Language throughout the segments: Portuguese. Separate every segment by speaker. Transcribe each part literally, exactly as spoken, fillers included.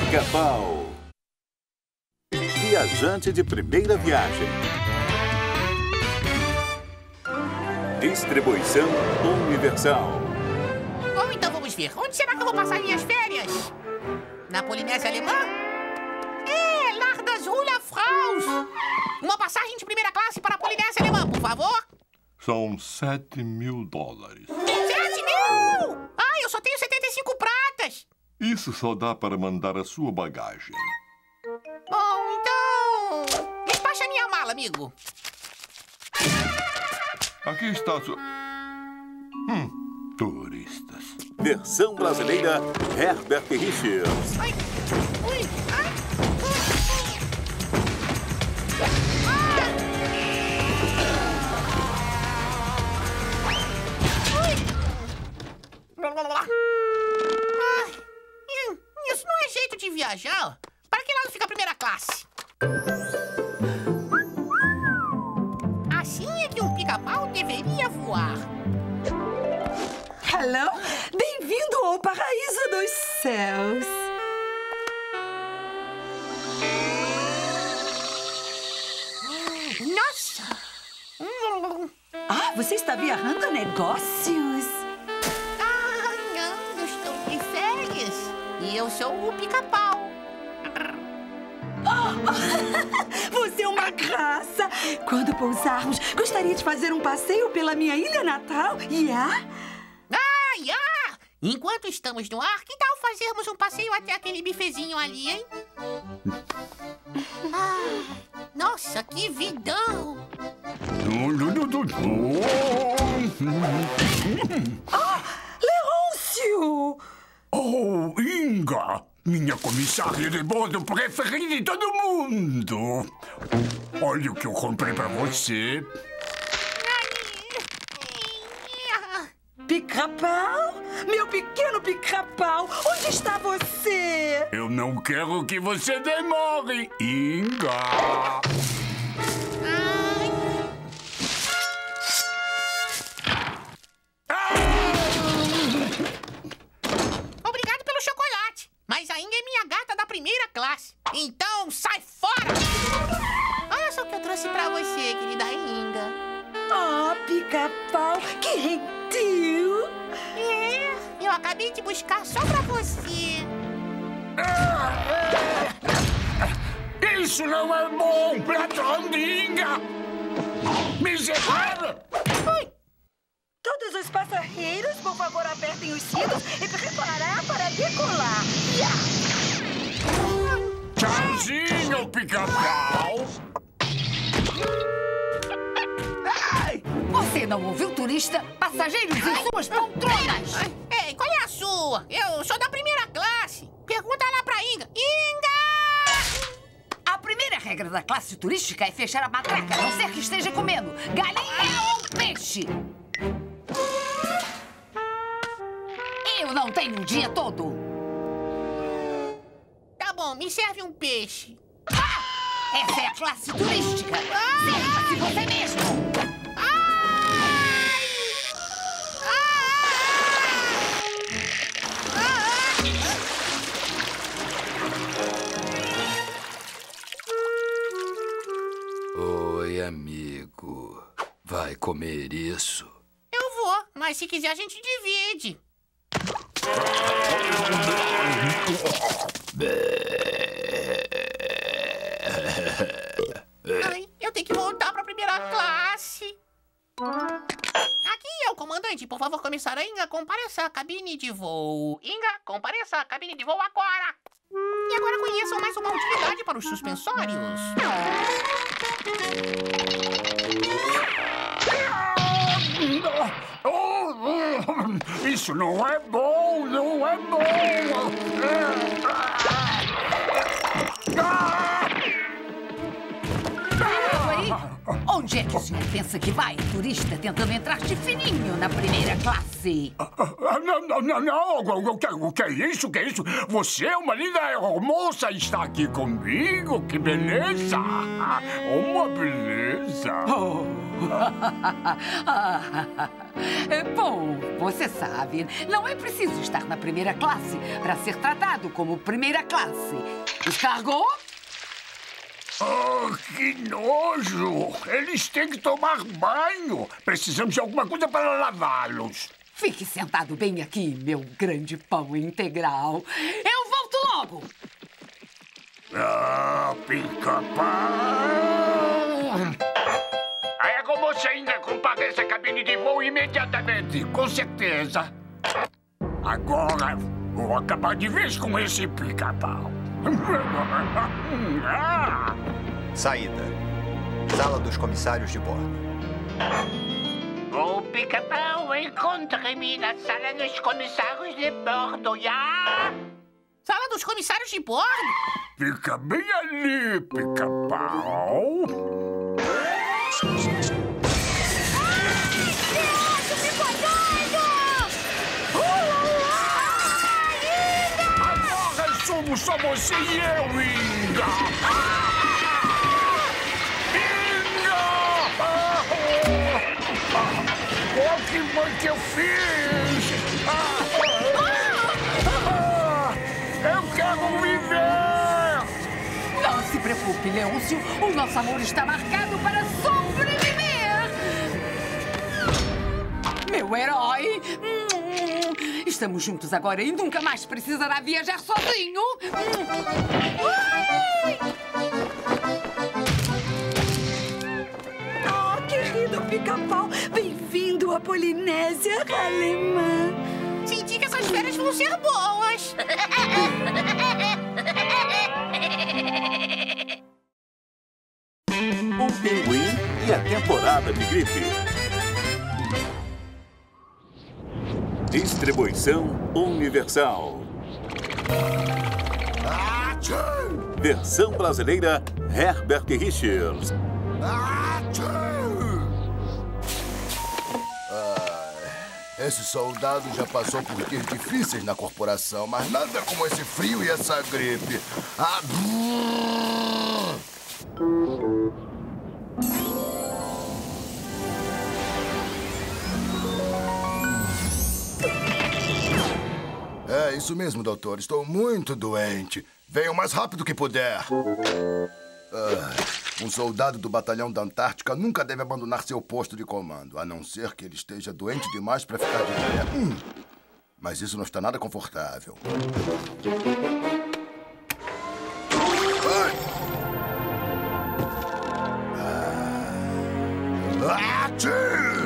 Speaker 1: Pica-Pau. Viajante de primeira viagem. Distribuição universal.
Speaker 2: Bom, então vamos ver. Onde será que eu vou passar minhas férias? Na Polinésia Alemã? É, Lar das Hulafraus. Uma passagem de primeira classe para a Polinésia Alemã, por favor.
Speaker 3: São sete mil dólares.
Speaker 2: Sete mil! Ah, eu só tenho setenta e cinco pratas.
Speaker 3: Isso só dá para mandar a sua bagagem.
Speaker 2: Bom, então... despacha minha mala, amigo.
Speaker 3: Aqui está a sua... Hum, turistas.
Speaker 1: Versão brasileira, Herbert Richards.
Speaker 2: Ai, ui, ai, ai, ai, isso não é jeito de viajar. Para que lado fica a primeira classe? Assim é que um pica-pau deveria voar.
Speaker 4: Hello! Bem-vindo ao paraíso dos céus!
Speaker 2: Nossa!
Speaker 4: Ah, você está viajando a negócios?
Speaker 2: Ah, não, eu estou de férias. E eu sou o pica-pau.
Speaker 4: Você é uma graça! Quando pousarmos, gostaria de fazer um passeio pela minha ilha natal? Yeah?
Speaker 2: Ah, yeah! Enquanto estamos no ar, que tal fazermos um passeio até aquele bifezinho ali, hein? Ah, nossa, que vidão!
Speaker 4: Ah, Leôncio!
Speaker 5: Oh, Inga! Minha comissária de bordo preferida de todo mundo! Olha o que eu comprei para você.
Speaker 4: Pica-pau? Meu pequeno pica-pau, onde está você?
Speaker 5: Eu não quero que você demore, Inga!
Speaker 2: Obrigado pelo chocolate, mas ainda é minha gata da primeira classe. Então, sai fora! Olha só o que eu trouxe pra você, querida Inga.
Speaker 4: Ah, pica-pau, que gentil!
Speaker 2: É, eu acabei de buscar só pra você.
Speaker 5: Isso não é bom, ladrão de Inga! Miserável!
Speaker 2: Ui.
Speaker 4: Todos os passageiros, por favor, apertem os cintos e preparar para decolar. Yeah!
Speaker 5: Tchauzinho, pica-pau!
Speaker 6: Você não ouviu, turista? Passageiros em suas poltronas!
Speaker 2: Ei, qual é a sua? Eu sou da primeira classe. Pergunta lá pra Inga. Inga!
Speaker 6: A primeira regra da classe turística é fechar a matraca, a não ser que esteja comendo galinha ou peixe. Eu não tenho o dia todo.
Speaker 2: Tá bom, me serve um peixe.
Speaker 6: Ah! Essa é a classe turística. Serva-se você mesmo.
Speaker 7: Oi, amigo. Vai comer isso?
Speaker 2: Eu vou, mas se quiser a gente divide. Ai, eu tenho que voltar pra primeira classe. Aqui é o comandante. Por favor, comissária Inga, compareça à cabine de voo. Inga, compareça à cabine de voo agora. E agora conheçam mais uma utilidade para os suspensórios.
Speaker 5: Oh, isso não é bom, não é bom!
Speaker 6: Aí, onde é que o senhor pensa que vai, turista, tentando entrar de fininho na primeira classe?
Speaker 5: Ah, ah, não, não, não, não. O que, o que é isso? O que é isso? Você é uma linda moça e está aqui comigo? Que beleza! Uma beleza!
Speaker 6: Oh. Bom, você sabe, não é preciso estar na primeira classe para ser tratado como primeira classe. Descargou?
Speaker 5: Oh, que nojo! Eles têm que tomar banho. Precisamos de alguma coisa para lavá-los.
Speaker 6: Fique sentado bem aqui, meu grande pão integral. Eu volto logo.
Speaker 5: Ah, pica-pau! É como você ainda compareça à cabine de voo imediatamente, com certeza. Agora, vou acabar de vez com esse pica-pau.
Speaker 8: Saída. Sala dos comissários de bordo.
Speaker 2: O pica-pau, encontre-me na sala dos comissários de bordo, já? Sala dos comissários de bordo?
Speaker 5: Fica bem ali, pica-pau. Agora somos só você e eu, Inga! Inga! O que foi que eu fiz? Eu quero viver!
Speaker 6: Não se preocupe, Leôncio. O nosso amor está marcado para sobreviver. Meu herói. Estamos juntos agora e nunca mais precisará viajar sozinho.
Speaker 4: Oh, querido pica-pau, bem-vindo à Polinésia Alemã.
Speaker 2: Senti que essas férias vão ser boas.
Speaker 1: O Pinguim e a temporada de gripe. Distribuição Universal. Versão brasileira Herbert Richards.
Speaker 7: Esse soldado já passou por dias difíceis na corporação, mas nada como esse frio e essa gripe. Ah, É isso mesmo, doutor. Estou muito doente. Venha o mais rápido que puder. Ah, um soldado do batalhão da Antártica nunca deve abandonar seu posto de comando, a não ser que ele esteja doente demais para ficar de pé. Hum, mas isso não está nada confortável. Ai. Ah. Ah, tchê!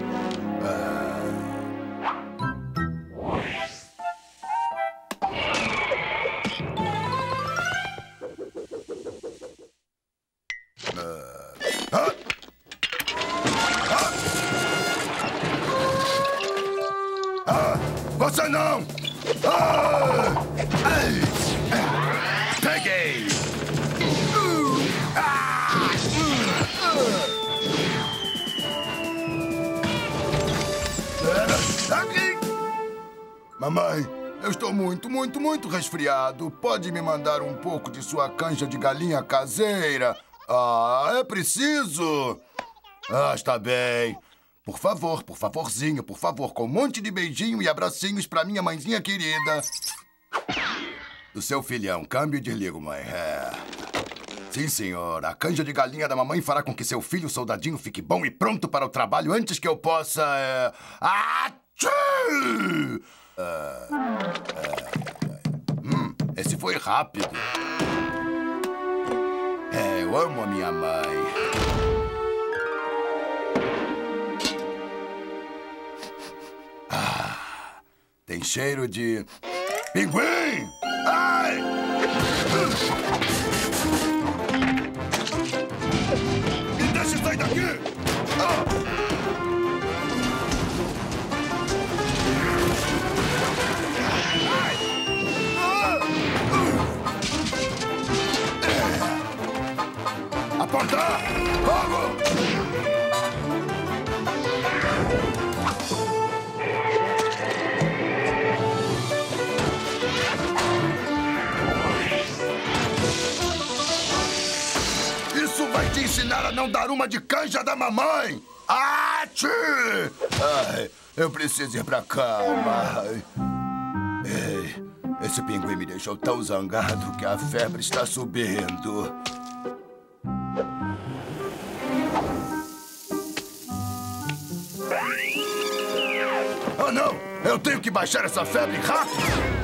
Speaker 7: Você não! Ah! Ai! Peguei! Uh! Ah! Uh! Aqui! Mamãe, eu estou muito, muito, muito resfriado. Pode me mandar um pouco de sua canja de galinha caseira? Ah, é preciso! Ah, está bem. Por favor, por favorzinho, por favor, com um monte de beijinho e abracinhos pra minha mãezinha querida. Do seu filhão, câmbio e desligo, mãe. É. Sim, senhor. A canja de galinha da mamãe fará com que seu filho soldadinho fique bom e pronto para o trabalho antes que eu possa... É... Atchoo! Ah, é... Hum, esse foi rápido. É, eu amo a minha mãe. Tem cheiro de... pinguim! Ai! Me deixa sair daqui! Ah! Ai! Ah! Uh! É. Apontar! Fogo! vai te ensinar a não dar uma de canja da mamãe! Ati! Ai, eu preciso ir pra cama. Ei, esse pinguim me deixou tão zangado que a febre está subindo. Oh, não! Eu tenho que baixar essa febre rápido!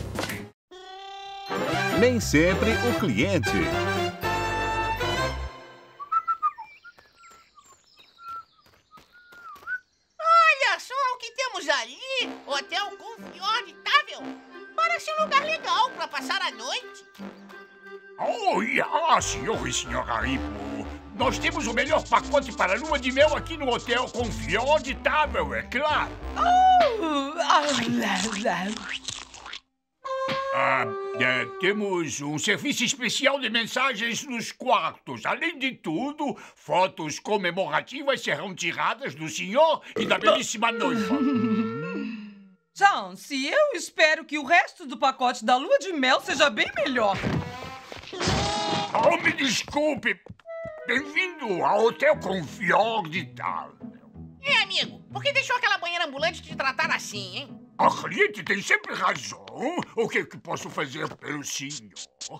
Speaker 1: Nem sempre o cliente.
Speaker 2: Olha só o que temos ali. Hotel Confortável. Parece um lugar legal para passar a noite.
Speaker 5: Olha, senhor e senhora Hippo. Nós temos o melhor pacote para a lua de mel aqui no Hotel Confortável, é claro.
Speaker 4: Oh, ah, lá, lá.
Speaker 5: Ah, é, temos um serviço especial de mensagens nos quartos. Além de tudo, fotos comemorativas serão tiradas do senhor e da belíssima noiva.
Speaker 4: Chance, eu espero que o resto do pacote da lua de mel seja bem melhor.
Speaker 5: Oh, me desculpe. Bem-vindo ao Hotel Confortável.
Speaker 2: É, amigo, por que deixou aquela banheira ambulante te tratar assim, hein?
Speaker 5: A cliente tem sempre razão. O que, que posso fazer pelo senhor?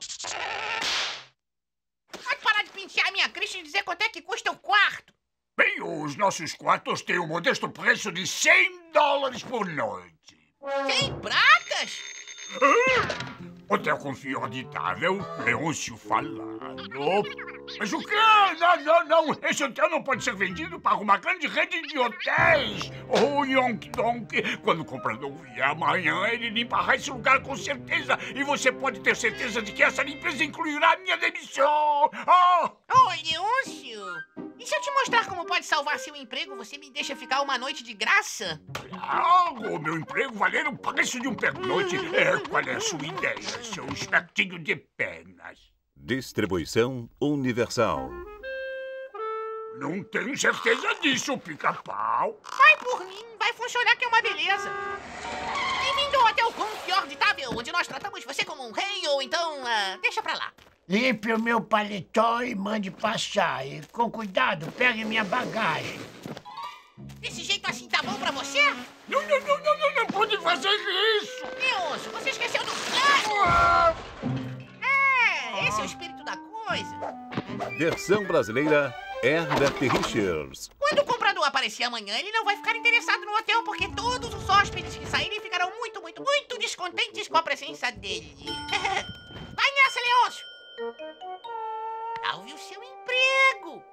Speaker 2: Pode parar de pentear a minha crista e dizer quanto é que custa o quarto.
Speaker 5: Bem, os nossos quartos têm um modesto preço de cem dólares por noite.
Speaker 2: cem pratas?
Speaker 5: Ah, Hotel Confortável, Leôncio falando. Mas o quê? Não, não, não. Esse hotel não pode ser vendido para uma grande rede de hotéis. Oh, Yonk Donk. Quando o comprador vier amanhã, ele limpará esse lugar com certeza. E você pode ter certeza de que essa limpeza incluirá a minha demissão. Oh!
Speaker 2: Ô, Leôncio, e se eu te mostrar como pode salvar seu emprego, você me deixa ficar uma noite de graça?
Speaker 5: Claro, meu emprego valer o preço de um pernoite. É, qual é a sua ideia, seu espertinho de penas?
Speaker 1: Distribuição Universal.
Speaker 5: Não tenho certeza disso, pica-pau.
Speaker 2: Vai por mim, vai funcionar que é uma beleza. Bem-vindo ao Hotel Confortável, onde nós tratamos você como um rei, ou então, uh, deixa pra lá.
Speaker 9: Limpe o meu paletó e mande passar. E com cuidado, pegue minha bagagem.
Speaker 2: Desse jeito assim tá bom pra você?
Speaker 5: Não, não, não, não, não, não pode fazer isso.
Speaker 2: Leôncio, você esqueceu do plano. É, esse é o espírito da coisa.
Speaker 1: Versão brasileira Herbert Richards.
Speaker 2: Quando o comprador aparecer amanhã, ele não vai ficar interessado no hotel, porque todos os hóspedes que saírem ficarão muito, muito, muito descontentes com a presença dele. Vai nessa, Leôncio. Salve o seu emprego.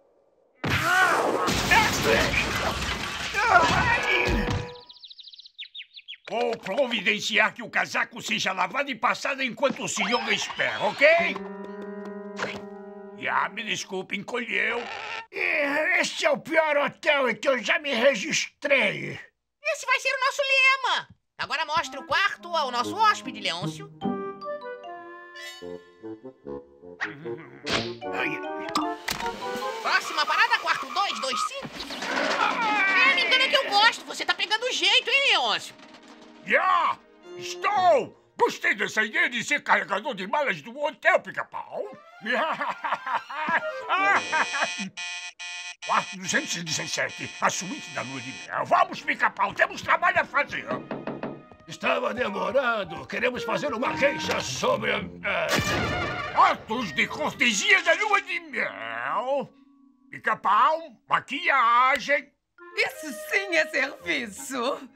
Speaker 5: Vou providenciar que o casaco seja lavado e passado enquanto o senhor espera, ok? Já, me desculpe, encolheu.
Speaker 9: Esse é o pior hotel em que eu já me registrei.
Speaker 2: Esse vai ser o nosso lema. Agora mostre o quarto ao nosso hóspede, Leôncio. Próxima parada, quarto dois dois cinco. É, me engana que eu gosto. Você tá pegando o jeito, hein, Leôncio?
Speaker 5: Já! Estou! Gostei dessa ideia de ser carregador de malas do hotel, pica-pau. Quarto duzentos e dezessete, a suíte da lua de mel. Vamos, pica-pau, temos trabalho a fazer.
Speaker 9: Estava demorando. Queremos fazer uma queixa sobre... Uh...
Speaker 5: Atos de cortesia da lua de mel. Pica-pau, maquiagem.
Speaker 4: Isso sim é serviço.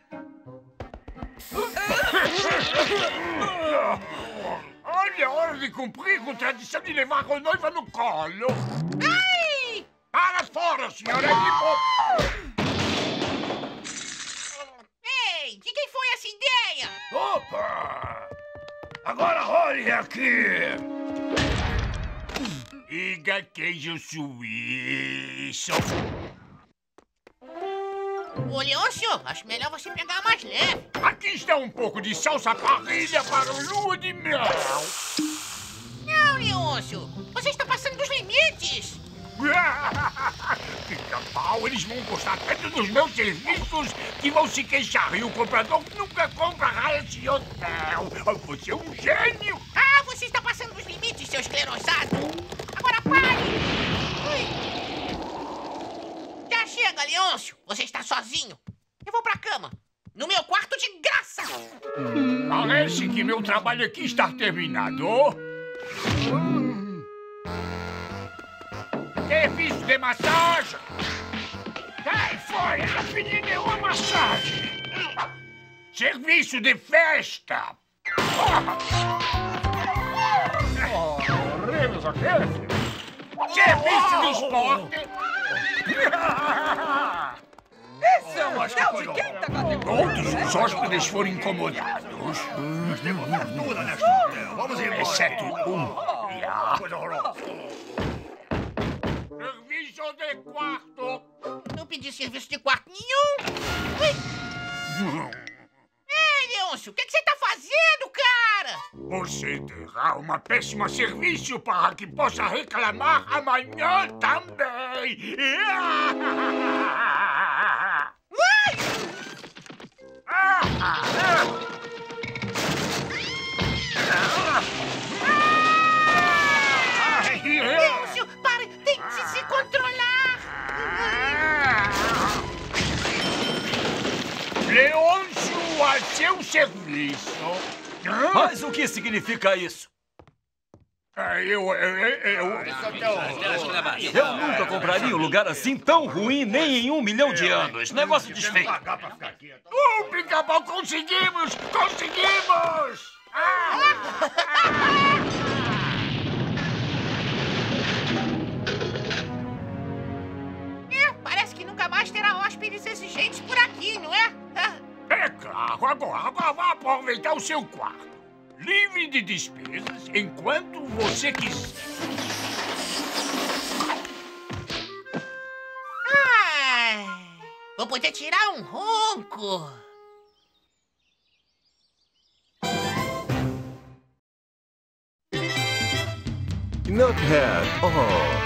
Speaker 5: Olha, hora de cumprir com a tradição de levar a noiva no colo.
Speaker 2: Ai!
Speaker 5: Para fora, senhora Hippo!
Speaker 2: Ei, de quem foi essa ideia?
Speaker 9: Opa! Agora olhe aqui!
Speaker 5: Diga queijo suíço.
Speaker 2: Ô, Leôncio, acho melhor você pegar mais leve.
Speaker 5: Aqui está um pouco de salsa parrilha para o lua de mel.
Speaker 2: Não, Leôncio, você está passando dos limites.
Speaker 5: Pica-pau, eles vão gostar tanto dos meus serviços que vão se queixar. E o comprador nunca comprará esse hotel. Você é um gênio.
Speaker 2: Ah, você está passando dos limites, seu esclerosado. Agora pare! Ui. Já chega, Leôncio. Você está sozinho. Eu vou pra cama. No meu quarto de graça.
Speaker 5: Parece que meu trabalho aqui está terminado. Serviço de massagem. Sai fora, não pedi nenhuma massagem. Serviço de festa. Horríveis aqueles. Serviço de esporte.
Speaker 10: Esse é um hotel de quinta categoria.
Speaker 5: Todos os hóspedes foram incomodados.
Speaker 10: Nós temos fartura neste hotel. Vamos embora.
Speaker 5: Exceto um.
Speaker 10: Coisa horrorosa.
Speaker 5: Serviço de quarto.
Speaker 2: Não pedi serviço de quarto nenhum. Ui. Ei, Leôncio, o que, que você tá fazendo, cara?
Speaker 5: Você terá uma péssima serviço para que possa reclamar amanhã também.
Speaker 2: Ui! Leôncio, pare, tente se controlar.
Speaker 5: Leôncio, a seu serviço.
Speaker 10: Mas o que significa isso?
Speaker 5: Eu, eu, eu...
Speaker 10: Eu nunca compraria um lugar assim tão ruim nem em um milhão de anos. Negócio desfeito.
Speaker 5: O Pica-Pau, conseguimos! Conseguimos!
Speaker 2: É, parece que nunca mais terá hóspedes exigentes por aqui, não é?
Speaker 5: É claro, agora, agora vá aproveitar o seu quarto. Livre de despesas enquanto você quiser.
Speaker 2: Ai, vou poder tirar um ronco.
Speaker 1: Nuthead. Oh.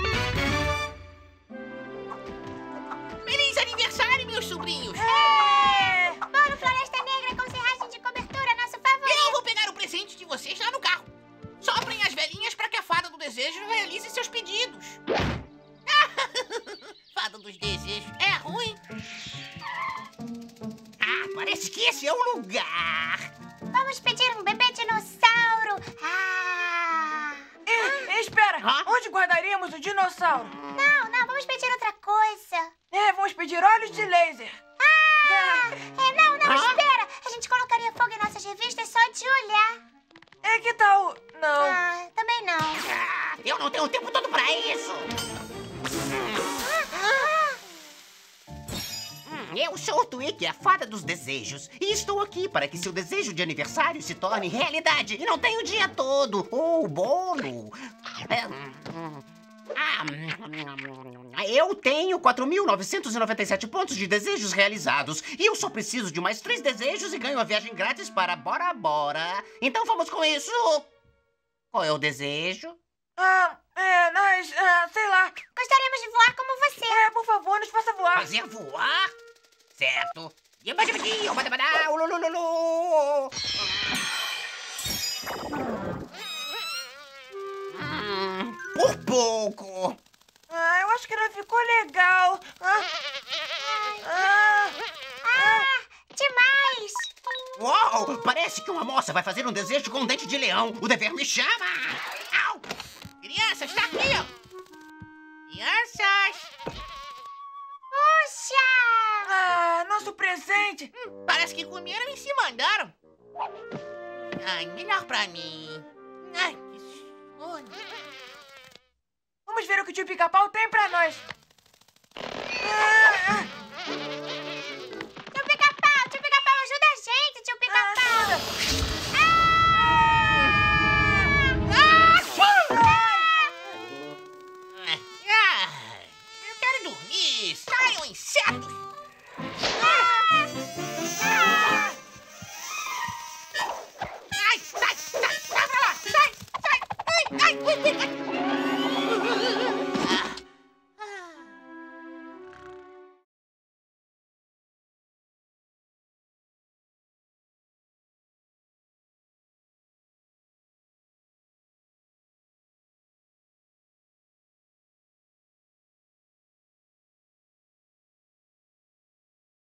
Speaker 2: Feliz aniversário, meus sobrinhos.
Speaker 11: É! Bolo Floresta Negra com serragem de cobertura, nosso favorito.
Speaker 2: Eu vou pegar o presente de vocês lá no carro. Soprem as velhinhas para que a fada do desejo realize seus pedidos. Fada dos desejos é ruim. Ah, parece que esse é o lugar.
Speaker 11: Vamos pedir um bebê dinossauro. Ah!
Speaker 12: Eh, espera!
Speaker 2: Hã?
Speaker 12: Onde guardaríamos o dinossauro?
Speaker 11: Não, não, vamos pedir outra coisa.
Speaker 12: É, vamos pedir olhos de laser.
Speaker 11: Ah! É, não, não,
Speaker 2: Hã?
Speaker 11: espera. A gente colocaria fogo em nossas revistas só de olhar.
Speaker 12: É, que tal? Não.
Speaker 11: Ah, também não.
Speaker 2: Ah, eu não tenho tempo todo pra isso. Hum, Eu sou o Twig, a fada dos desejos. E estou aqui para que seu desejo de aniversário se torne realidade. E não tenho o dia todo. Oh, bolo. É, hum, ah, hum, eu tenho quatro mil novecentos e noventa e sete pontos de desejos realizados. E eu só preciso de mais três desejos e ganho a viagem grátis para Bora Bora. Então vamos com isso. Qual é o desejo?
Speaker 12: Ah, é, nós, ah, sei lá.
Speaker 11: Gostaríamos de voar como você.
Speaker 12: É, por favor, nos faça voar.
Speaker 2: Fazer voar? Certo. Ulululu. Hum, por pouco.
Speaker 12: Ah, eu acho que não ficou legal. Ah, ah,
Speaker 11: Ah, demais.
Speaker 2: Uau! Parece que uma moça vai fazer um desejo com um dente de leão. O dever me chama. Au! Crianças, está aqui, ó. Crianças.
Speaker 11: Puxa!
Speaker 12: ah, nosso presente.
Speaker 2: Hum, parece que comeram e se mandaram. Ai, melhor pra mim. Ai, que sono.
Speaker 12: Vamos ver o que o tio Pica-Pau tem pra nós. Ah, ah,
Speaker 11: Tio Pica-Pau, tio Pica-Pau, ajuda a gente, tio Pica-Pau.
Speaker 2: Ah, eu quero dormir. Saiam, insetos. Ai, sai, sai, sai pra lá. Sai, sai. Ai, ai, ai, ai.